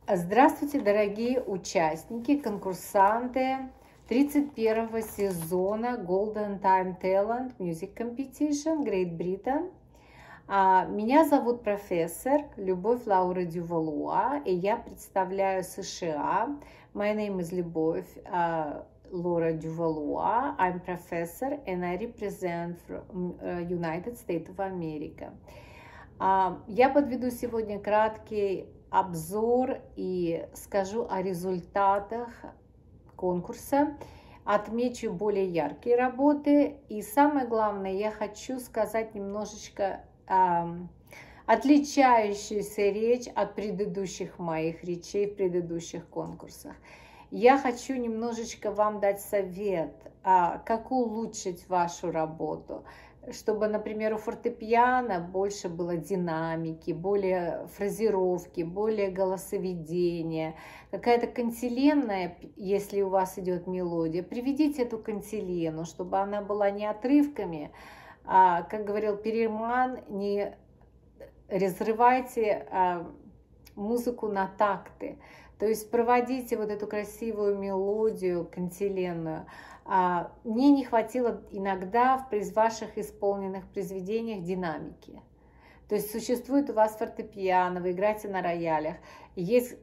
Здравствуйте, дорогие участники, конкурсанты 31-го сезона Golden Time Talent Music Competition Great Britain. Меня зовут профессор Любовь Лаура Дювалуа, и я представляю США. My name is Любовь Laura Duvalois. I'm professor and I represent United States of America. Я подведу сегодня краткий обзор и скажу о результатах конкурса, отмечу более яркие работы, и самое главное, я хочу сказать немножечко отличающуюся речь от предыдущих моих речей в предыдущих конкурсах. Я хочу немножечко вам дать совет, как улучшить вашу работу, чтобы, например, у фортепиано больше было динамики, более фразировки, более голосоведения, какая-то кантиленная, если у вас идет мелодия. Приведите эту кантилену, чтобы она была не отрывками, как говорил Перельман, не разрывайте музыку на такты. То есть проводите вот эту красивую мелодию кантиленную. Мне не хватило иногда в ваших исполненных произведениях динамики. То есть существует у вас фортепиано, вы играете на роялях, есть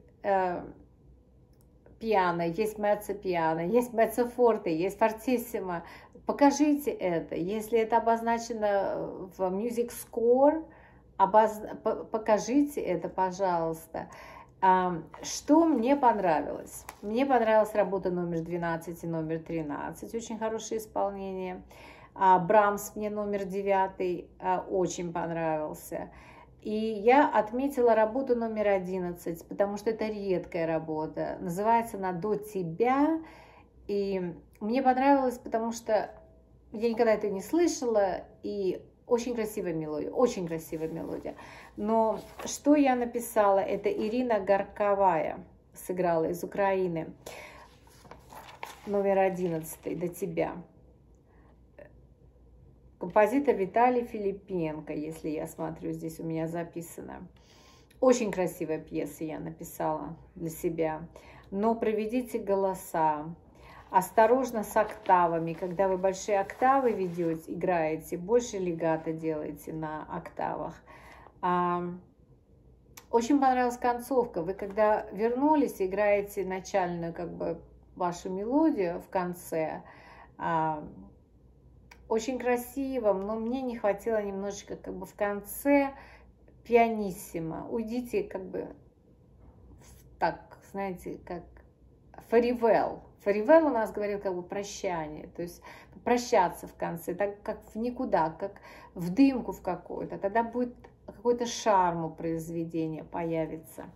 пиано, есть меццо-пиано, есть меццо-форте, есть фортиссимо. Покажите это. Если это обозначено в Music Score, покажите это, пожалуйста. Что мне понравилось? Мне понравилась работа номер 12 и номер 13, очень хорошее исполнение. Брамс мне номер 9 очень понравился. И я отметила работу номер 11, потому что это редкая работа. Называется она «До тебя». И мне понравилось, потому что я никогда это не слышала, и очень красивая мелодия, Но что я написала, это Ирина Горковая сыграла из Украины, номер 11, «До тебя». Композитор Виталий Филипенко, если я смотрю, здесь у меня записано. Очень красивая пьеса я написала для себя. Но проведите голоса. Осторожно с октавами. Когда вы большие октавы ведете, играете, больше легато делаете на октавах. Очень понравилась концовка. Вы когда вернулись, играете начальную вашу мелодию в конце. Очень красиво, но мне не хватило немножечко в конце пианиссимо. Уйдите так, знаете, как farewell. Farewell у нас говорил прощание, то есть прощаться в конце, так как в никуда, как в дымку в какую-то. Тогда будет какой-то шарм у произведения появится.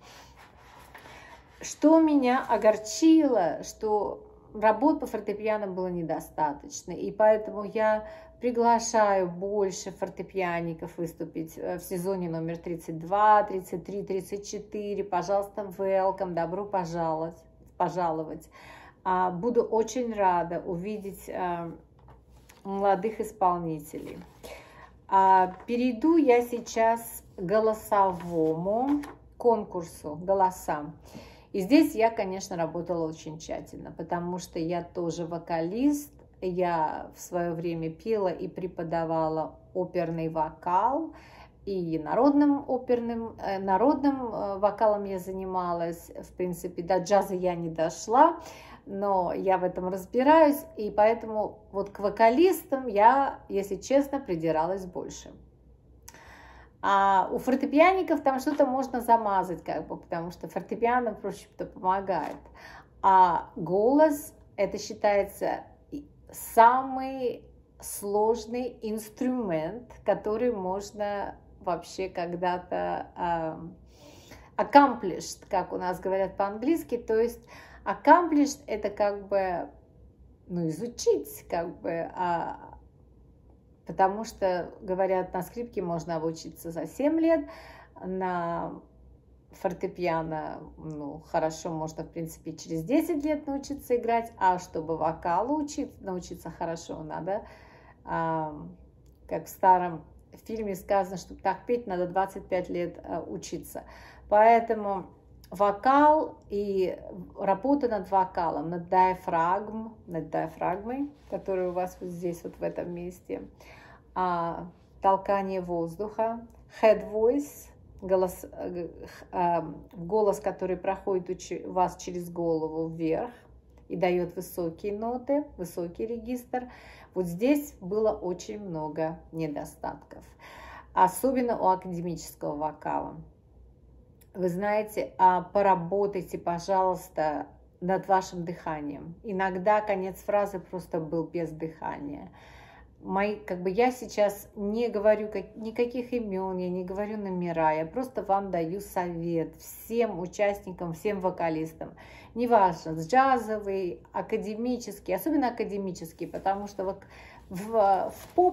Что меня огорчило, что работ по фортепиано было недостаточно, и поэтому я приглашаю больше фортепиаников выступить в сезоне номер 32, 33, 34. Пожалуйста, welcome, добро пожаловать. Буду очень рада увидеть молодых исполнителей. Перейду я сейчас к голосовому конкурсу «Голоса». И здесь я, конечно, работала очень тщательно, потому что я тоже вокалист. Я в свое время пела и преподавала оперный вокал, и народным вокалом я занималась. В принципе, до джаза я не дошла, но я в этом разбираюсь, и поэтому вот к вокалистам я, если честно, придиралась больше. А у фортепиаников там что-то можно замазать, потому что фортепиано, проще-то, помогает. А голос, это считается самый сложный инструмент, который можно вообще когда-то accomplished, как у нас говорят по-английски, то есть accomplished это изучить, потому что, говорят, на скрипке можно обучиться за 7 лет, на фортепиано, хорошо, можно, в принципе, через 10 лет научиться играть, а чтобы вокалу научиться хорошо, надо, как в старом фильме сказано, чтобы так петь, надо 25 лет учиться. Поэтому вокал и работа над вокалом, над диафрагмой, которая у вас вот здесь, вот в этом месте, толкание воздуха, head voice, голос, который проходит у вас через голову вверх и дает высокие ноты, высокий регистр. Вот здесь было очень много недостатков, особенно у академического вокала. Вы знаете, поработайте, пожалуйста, над вашим дыханием. Иногда конец фразы просто был без дыхания. Я сейчас не говорю никаких имен, я не говорю номера, я просто вам даю совет всем участникам, всем вокалистам. Неважно, джазовый, академический, особенно академический, потому что в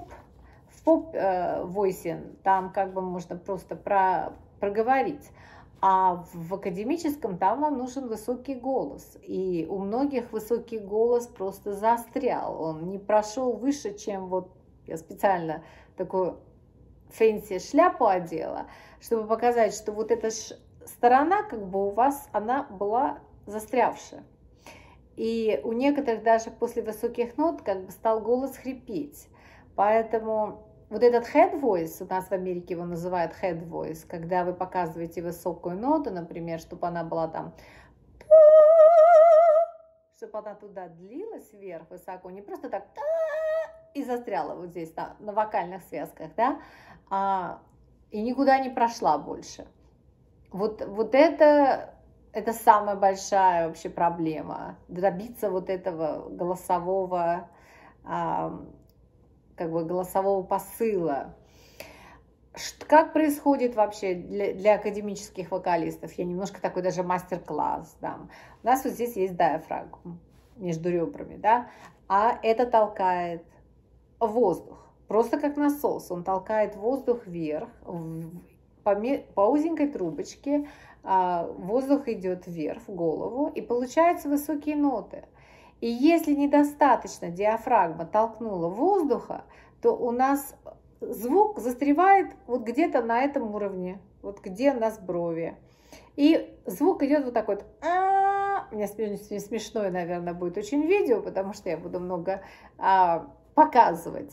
поп-войсе там можно просто проговорить. А в академическом там вам нужен высокий голос. И у многих высокий голос просто застрял. Он не прошел выше, чем я специально такую фэнси шляпу одела, чтобы показать, что вот эта сторона у вас, она была застрявшая. И у некоторых даже после высоких нот стал голос хрипеть. Поэтому вот этот head voice, у нас в Америке его называют head voice, когда вы показываете высокую ноту, например, чтобы она была там, чтобы она туда длилась вверх высоко, не просто так и застряла вот здесь на вокальных связках, да, и никуда не прошла больше. Вот это самая большая вообще проблема, добиться вот этого голосового голосового посыла. Как происходит вообще для академических вокалистов? Я немножко такой даже мастер-класс дам. У нас вот здесь есть диафрагма между ребрами, да, а это толкает воздух, просто как насос. Он толкает воздух вверх, по узенькой трубочке воздух идет вверх в голову, и получаются высокие ноты. И если недостаточно диафрагма толкнула воздуха, то у нас звук застревает вот где-то на этом уровне, вот где у нас брови. И звук идет вот такой вот. У меня смешное, наверное, будет очень видео, потому что я буду много показывать.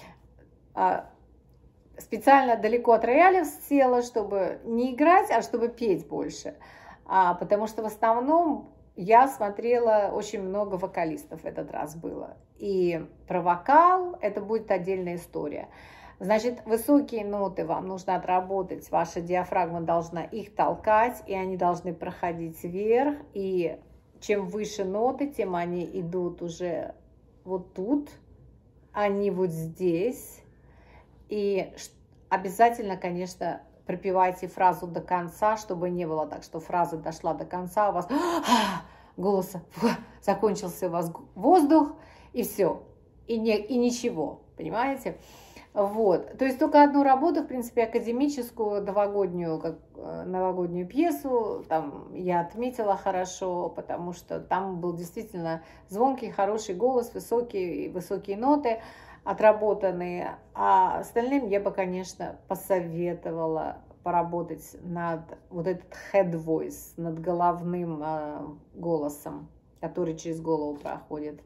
Специально далеко от рояля села, чтобы не играть, а чтобы петь больше. Потому что в основном я смотрела очень много вокалистов в этот раз было. И про вокал это будет отдельная история. Значит, высокие ноты вам нужно отработать. Ваша диафрагма должна их толкать, и они должны проходить вверх. И чем выше ноты, тем они идут уже вот тут, а не вот здесь. И обязательно, конечно, пропевайте фразу до конца, чтобы не было так, что фраза дошла до конца, у вас голоса закончился у вас воздух, и все, и ничего, понимаете? Вот, то есть только одну работу, в принципе, академическую, новогоднюю пьесу, там я отметила хорошо, потому что там был действительно звонкий, хороший голос, высокие ноты отработанные, а остальным я бы, конечно, посоветовала поработать над вот этот head voice, над головным голосом, который через голову проходит.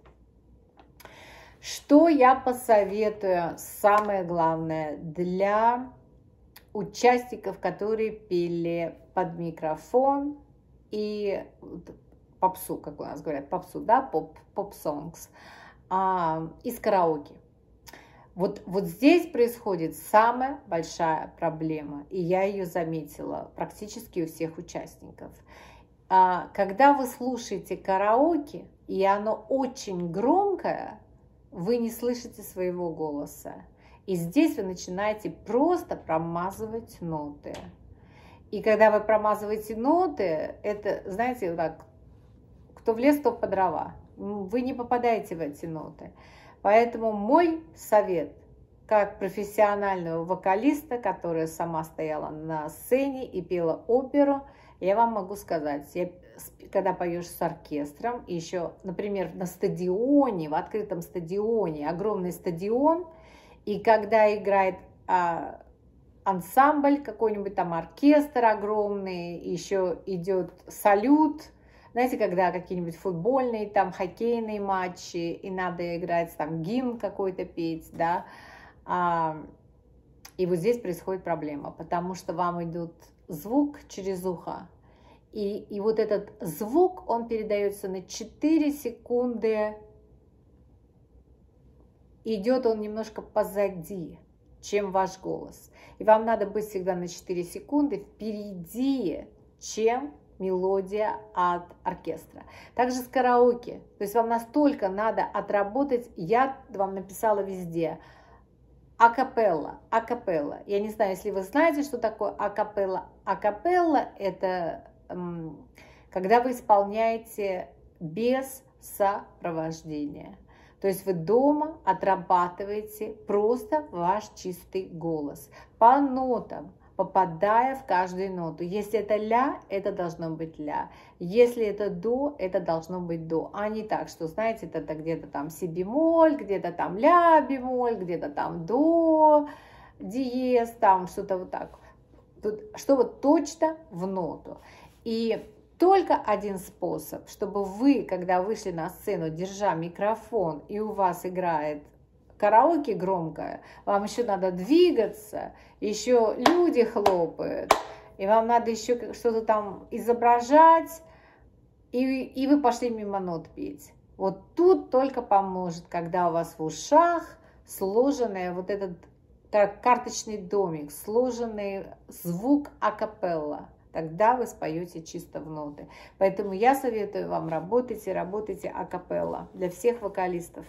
Что я посоветую, самое главное, для участников, которые пели под микрофон и попсу, как у нас говорят, попсу, да, поп-сонгс, из караоке. Вот здесь происходит самая большая проблема, и я ее заметила практически у всех участников. Когда вы слушаете караоке, и оно очень громкое, вы не слышите своего голоса. И здесь вы начинаете просто промазывать ноты. И когда вы промазываете ноты, это, знаете, вот так, кто в лес, то по дрова. Вы не попадаете в эти ноты. Поэтому мой совет, как профессионального вокалиста, которая сама стояла на сцене и пела оперу, я вам могу сказать, когда поешь с оркестром, и еще, например, на стадионе, в открытом стадионе, огромный стадион, и когда играет ансамбль, какой-нибудь там оркестр огромный, еще идет салют. Знаете, когда какие-нибудь футбольные, там, хоккейные матчи, и надо играть, там, гимн какой-то петь, да. И вот здесь происходит проблема, потому что вам идет звук через ухо. И вот этот звук, он передается на 4 секунды. Идет он немножко позади, чем ваш голос. И вам надо быть всегда на 4 секунды впереди, чем мелодия от оркестра. Также с караоке. То есть вам настолько надо отработать, я вам написала везде, акапелла, акапелла. Я не знаю, если вы знаете, что такое акапелла. Акапелла – это когда вы исполняете без сопровождения. То есть вы дома отрабатываете просто ваш чистый голос по нотам, попадая в каждую ноту. Если это ля, это должно быть ля. Если это до, это должно быть до. А не так, что, знаете, это где-то там си бемоль, где-то там ля бемоль, где-то там до диез, там что-то вот так. Тут, чтобы точно в ноту. И только один способ, чтобы вы, когда вышли на сцену, держа микрофон, и у вас играет караоке громкое, вам еще надо двигаться, еще люди хлопают, и вам надо еще что-то там изображать, и вы пошли мимо нот петь. Вот тут только поможет, когда у вас в ушах сложенный вот этот, как карточный домик, сложенный звук акапелла. Тогда вы споете чисто в ноты. Поэтому я советую вам, работайте акапелла для всех вокалистов.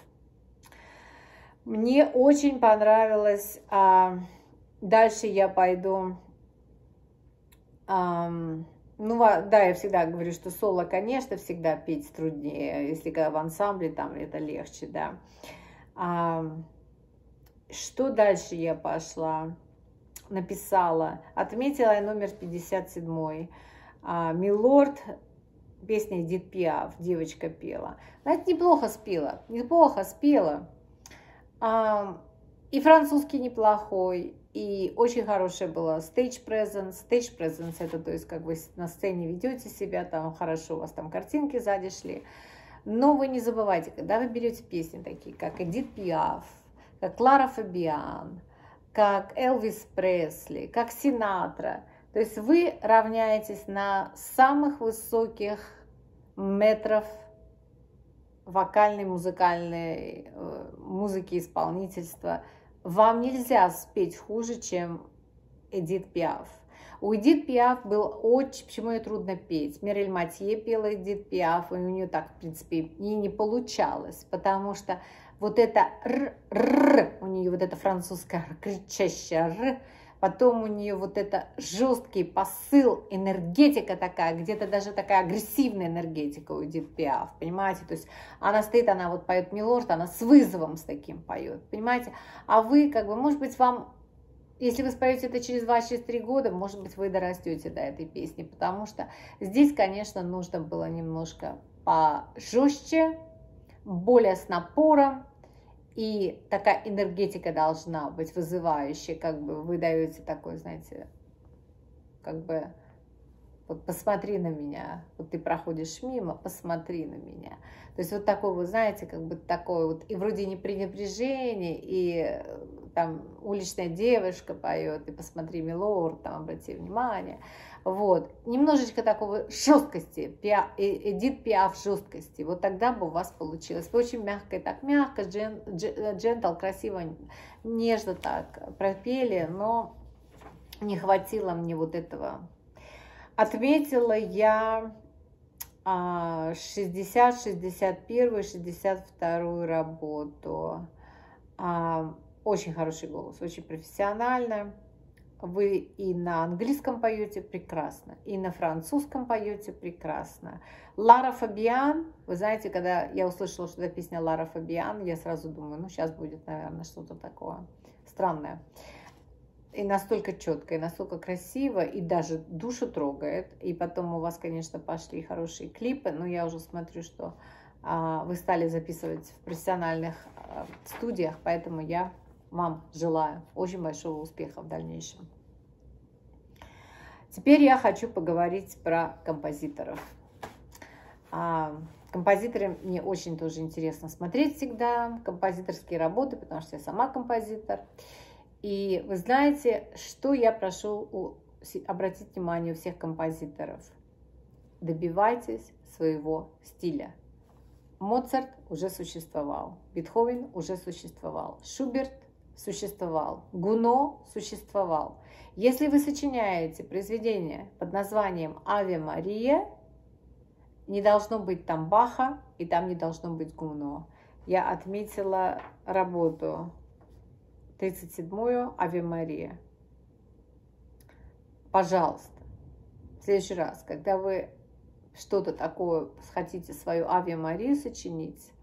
Мне очень понравилось. Дальше я пойду. Ну да, я всегда говорю, что соло, конечно, всегда петь труднее. Если в ансамбле, там это легче, да. Что дальше я пошла? Написала, отметила я номер 57. Милорд, песня Эдит Пиаф, девочка пела. Знаете, неплохо спела, И французский неплохой, и очень хорошая была stage presence. Stage presence это, то есть, как вы на сцене ведете себя, там хорошо, у вас там картинки сзади шли. Но вы не забывайте, когда вы берете песни такие, как Эдит Пиаф, как Лара Фабиан, как Элвис Пресли, как Синатра. То есть вы равняетесь на самых высоких метров вокальной, музыкальной музыки, исполнительства. Вам нельзя спеть хуже, чем Эдит Пиаф. У Эдит Пиаф было очень, почему ее трудно петь. Мирель Матье пела Эдит Пиаф, и у нее так, в принципе, и не получалось, потому что вот это р, у нее вот это французское кричащее р, потом у нее вот это жесткий посыл, энергетика такая, где-то даже такая агрессивная энергетика у Эдит Пиаф, понимаете? То есть она стоит, она вот поет Милорд, она с вызовом с таким поет, понимаете? А вы, как бы, может быть, вам, если вы споете это через 2-3 года, может быть, вы дорастете до этой песни, потому что здесь, конечно, нужно было немножко пожестче, более с напором, и такая энергетика должна быть вызывающая, как бы вы даете такой, знаете, как бы, вот посмотри на меня, вот ты проходишь мимо, посмотри на меня. То есть вот такой, вы знаете, как бы такой вот, и вроде не пренебрежение, и там уличная девушка поет, и посмотри, Милорд, там обрати внимание. Вот, немножечко такого жесткости, Эдит Пиаф жесткости, вот тогда бы у вас получилось. Вы очень мягко, джентл, красиво, нежно так пропели, но не хватило мне вот этого. Отметила я 60, 61, 62 работу. Очень хороший голос, очень профессионально. Вы и на английском поете прекрасно, и на французском поете прекрасно. Лара Фабиан, вы знаете, когда я услышала, что это песня Лара Фабиан, я сразу думаю, ну сейчас будет, наверное, что-то такое странное. И настолько четко, и настолько красиво, и даже душу трогает. И потом у вас, конечно, пошли хорошие клипы, но я уже смотрю, что вы стали записывать в профессиональных студиях, поэтому я вам желаю очень большого успеха в дальнейшем. Теперь я хочу поговорить про композиторов. Композиторы мне очень тоже интересно смотреть всегда, композиторские работы, потому что я сама композитор. И вы знаете, что я прошу обратить внимание у всех композиторов? Добивайтесь своего стиля. Моцарт уже существовал, Бетховен уже существовал, Шуберт существовал, Гуно существовал. Если вы сочиняете произведение под названием «Аве Мария», не должно быть там Баха и там не должно быть Гуно. Я отметила работу 37-ю «Аве Мария». Пожалуйста, в следующий раз, когда вы что-то такое хотите свою Аве Марию сочинить,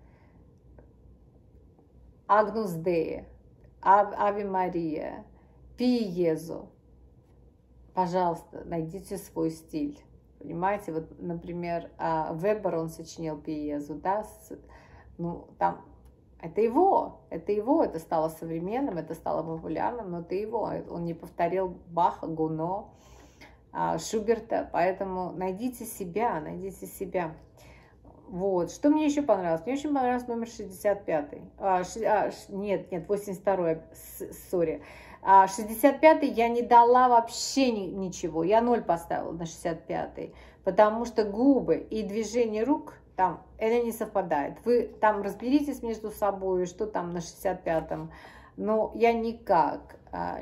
Агнус Деи, Аве Мария, Пи Иезу, пожалуйста, найдите свой стиль. Понимаете, вот, например, Вебер, он сочинил Пи Иезу, да, ну, там, это это стало современным, это стало популярным, но это его, он не повторил Баха, Гуно, Шуберта, поэтому найдите себя, найдите себя. Вот, что мне еще понравилось? Мне очень понравился номер 65. Нет, 82-й, сори. 65-й я не дала вообще ничего, я 0 поставила на 65-й, потому что губы и движение рук там, это не совпадает. Вы там разберитесь между собой, что там на 65-м, но я никак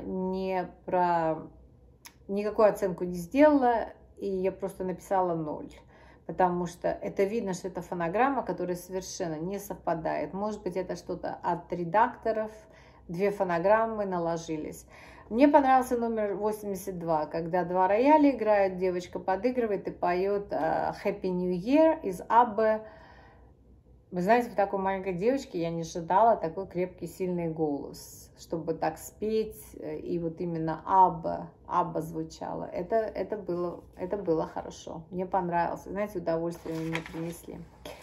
никакую оценку не сделала, и я просто написала 0. Потому что это видно, что это фонограмма, которая совершенно не совпадает. Может быть, это что-то от редакторов, 2 фонограммы наложились. Мне понравился номер 82, когда 2 рояля играют, девочка подыгрывает и поет Happy New Year из Аббы. Вы знаете, в такой маленькой девочке я не ожидала такой крепкий, сильный голос, чтобы так спеть, и вот именно Абба звучало. Это было хорошо. Мне понравилось. Знаете, удовольствие мне принесли.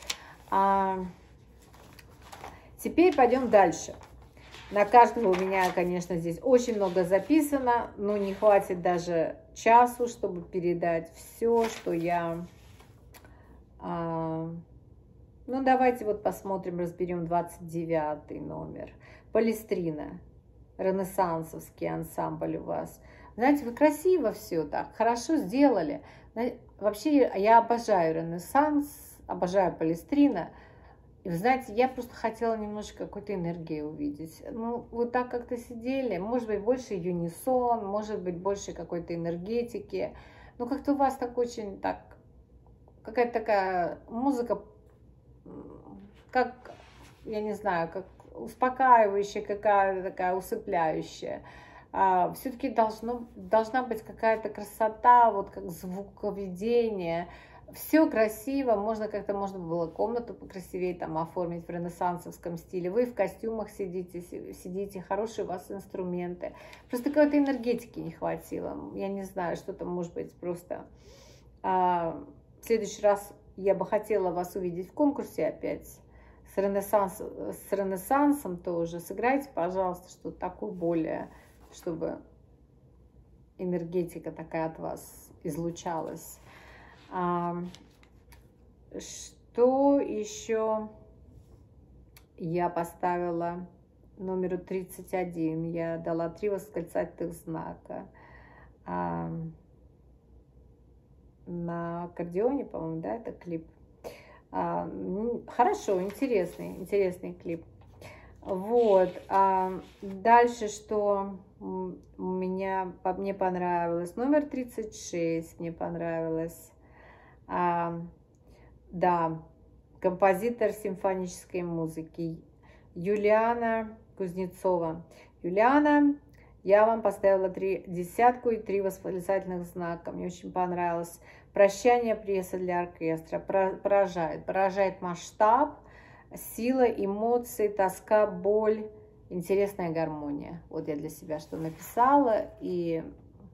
Теперь пойдем дальше. На каждого у меня, конечно, здесь очень много записано, но не хватит даже часу, чтобы передать все, что я... Ну, давайте вот посмотрим, разберем 29 номер. Палестрина. Ренессансовский ансамбль у вас. Знаете, вы красиво все так, хорошо сделали. Вообще, я обожаю Ренессанс, обожаю Палестрина. И вы знаете, я просто хотела немножко какой-то энергии увидеть. Ну, вот так как-то сидели, может быть, больше юнисон, может быть, больше какой-то энергетики. Но как-то у вас так очень так, какая-то такая музыка, как, я не знаю, как успокаивающая, какая-то такая усыпляющая. Все-таки должна быть какая-то красота, вот как звуковедение. Все красиво, можно было комнату покрасивее там оформить в ренессансовском стиле. Вы в костюмах сидите, хорошие у вас инструменты. Просто какой-то энергетики не хватило. Я не знаю, что-то может быть просто. В следующий раз я бы хотела вас увидеть в конкурсе опять. С Ренессансом тоже. Сыграйте, пожалуйста, что-то такое более, чтобы энергетика такая от вас излучалась. Что еще я поставила номеру 31? Я дала 3 восклицательных знака. На аккордеоне, по-моему, да, это клип. Хорошо, интересный клип. Вот. Дальше, что мне понравилось? Номер 36 мне понравилось. Да, композитор симфонической музыки Юлиана Кузнецова. Юлиана, я вам поставила 3 десятку и 3 восклицательных знака. Мне очень понравилось. Прощание пьеса для оркестра. Поражает масштаб, сила, эмоции, тоска, боль, интересная гармония. Вот я для себя что написала. И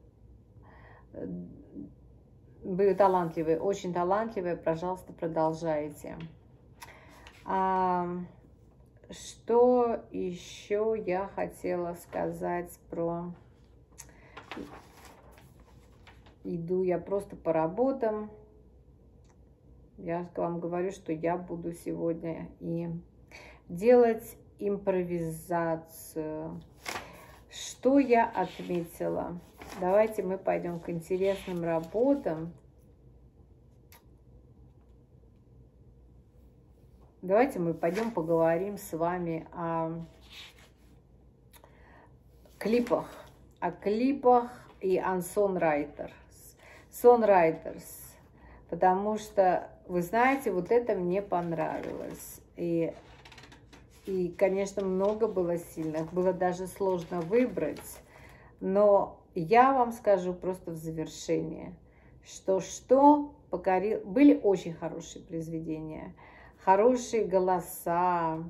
вы талантливые, очень талантливые. Пожалуйста, продолжайте. Что еще я хотела сказать про... иду я просто по работам. Я вам говорю, что я буду сегодня и делать импровизацию. Что я отметила? Давайте мы пойдем к интересным работам. Давайте мы пойдем поговорим с вами о клипах. О клипах и о songwriters. Потому что, вы знаете, вот это мне понравилось. И, конечно, много было сильных. Было даже сложно выбрать. Но я вам скажу просто в завершение, что покорил... Были очень хорошие произведения. Хорошие голоса.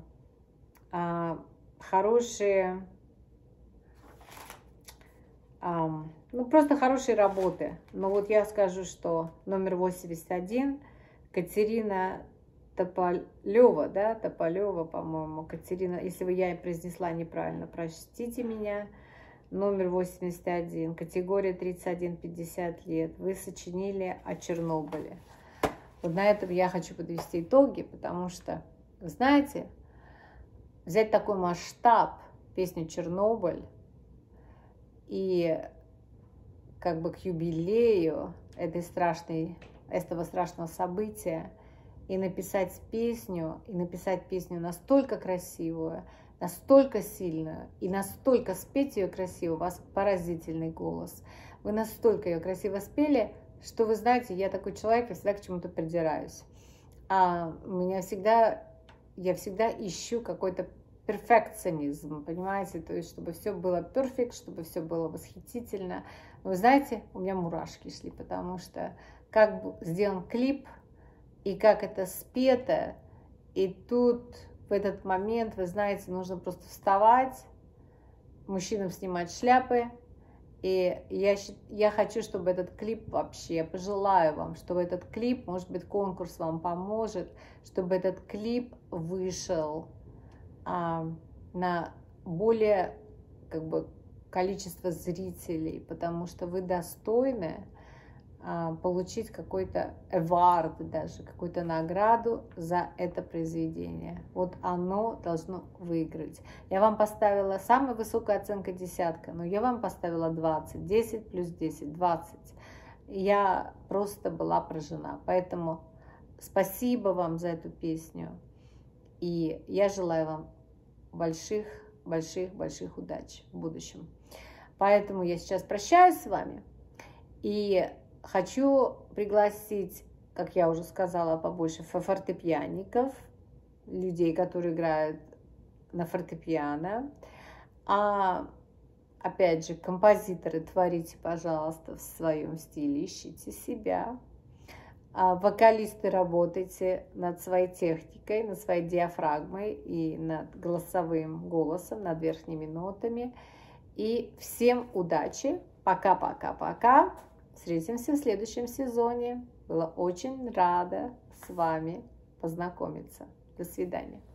Хорошие... ну, просто хорошие работы. Но вот я скажу, что номер 81, Катерина Тополева, да, Тополева, по-моему, Катерина, если я произнесла неправильно, простите меня, номер 81, категория 31-50 лет, вы сочинили о Чернобыле. Вот на этом я хочу подвести итоги, потому что, вы знаете, взять такой масштаб, песню «Чернобыль», и как бы к юбилею этого страшного события, и написать песню настолько красивую, настолько сильную, и настолько спеть ее красиво, у вас поразительный голос. Вы настолько ее красиво спели, что, вы знаете, я такой человек, я всегда к чему-то придираюсь. Я всегда ищу какой-то перфекционизм, понимаете, то есть, чтобы все было перфект, чтобы все было восхитительно. Но вы знаете, у меня мурашки шли, потому что как сделан клип, и как это спето, и тут в этот момент, вы знаете, нужно просто вставать, мужчинам снимать шляпы, и я хочу, чтобы этот клип вообще, я пожелаю вам, чтобы этот клип, может быть, конкурс вам поможет, чтобы этот клип вышел на более количество зрителей, потому что вы достойны получить какой-то award, даже какую-то награду за это произведение. Вот оно должно выиграть. Я вам поставила самая высокая оценка 10, но я вам поставила 20, 10 плюс 10, 20. Я просто была поражена. Поэтому спасибо вам за эту песню. И я желаю вам больших удач в будущем. Поэтому я сейчас прощаюсь с вами и хочу пригласить, как я уже сказала, побольше фортепиаников, людей, которые играют на фортепиано. Опять же, композиторы, творите, пожалуйста, в своем стиле, ищите себя. Вокалисты, работайте над своей техникой, над своей диафрагмой и над голосовым голосом, над верхними нотами. И всем удачи. Пока-пока-пока. Встретимся в следующем сезоне. Была очень рада с вами познакомиться. До свидания.